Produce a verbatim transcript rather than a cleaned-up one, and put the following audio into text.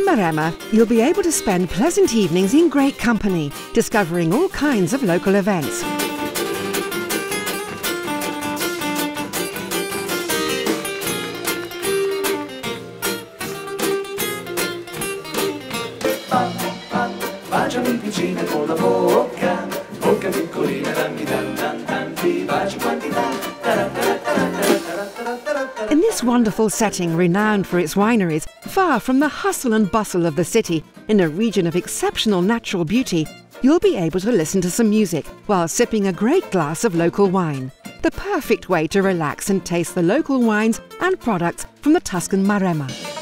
Maremma, you'll be able to spend pleasant evenings in great company, discovering all kinds of local events. Baciami vicino con la bocca, bocca piccolina, dammi dan dan dan, ti baci quantità. In this wonderful setting, renowned for its wineries, far from the hustle and bustle of the city, in a region of exceptional natural beauty, you'll be able to listen to some music while sipping a great glass of local wine. The perfect way to relax and taste the local wines and products from the Tuscan Maremma.